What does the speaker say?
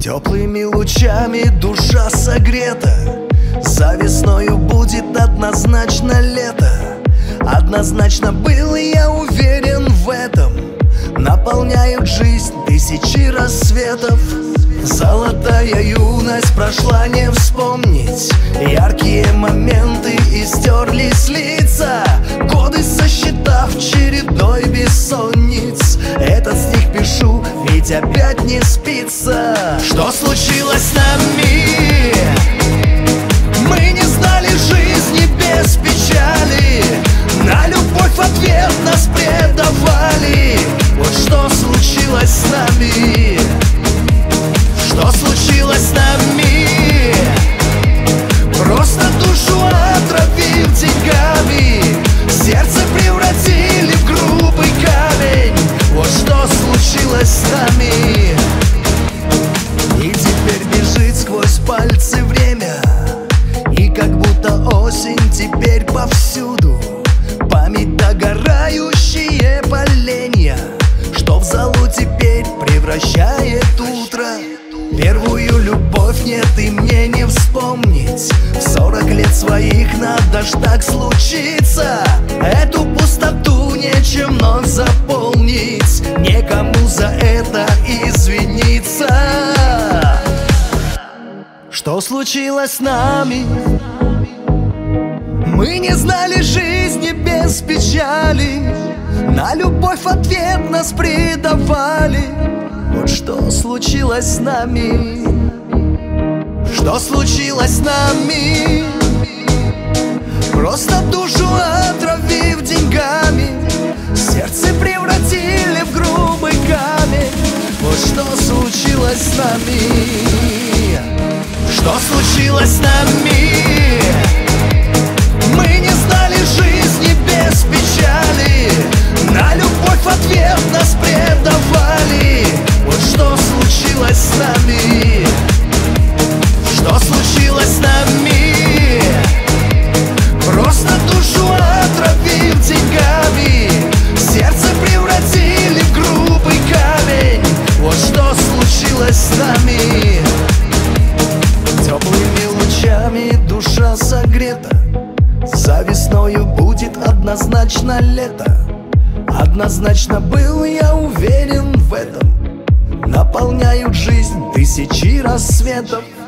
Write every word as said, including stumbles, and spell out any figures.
Теплыми лучами душа согрета. За весною будет однозначно лето. Однозначно был я уверен в этом. Наполняют жизнь тысячи рассветов. Золотая юность прошла, не вспомнить. Яркие моменты и стерлись лица. Годы сосчитав чередой бессонниц. Этот стих пишу, ведь опять не спится. Что случилось с нами? Мы не знали жизни без печали. На любовь ответ нас предавали. Вот что случилось с нами? Что случилось с нами? Просто душу отравив деньгами. Сердце превратили в грубый камень. Вот что случилось с нами. И теперь бежит сквозь пальцы время. И как будто осень теперь повсюду. Память догорающие поленья, что в золу теперь превращает утро. Первую любовь нет и мне не вспомнить. В сорок лет своих надо ж так случиться. Эту пустоту нечем вновь заполнить. Некому за это извиниться. Что случилось с нами? Мы не знали жизни без печали. На любовь ответ нас предавали. Вот что случилось с нами? Что случилось с нами? Просто душу отравив деньгами. Сердце превратили в грубый камень. Вот что случилось с нами? Что случилось с нами? Мы не знали жизни без печали. На любовь ответ нас предавали. Вот что случилось с нами? Что случилось с нами? Просто душу отравив деньгами. Сердце превратили в грубый камень. Вот что случилось с нами. Теплыми лучами душа согрета. За весною будет однозначно лето. Однозначно был я уверен в этом. Наполняют жизнь тысячи рассветов.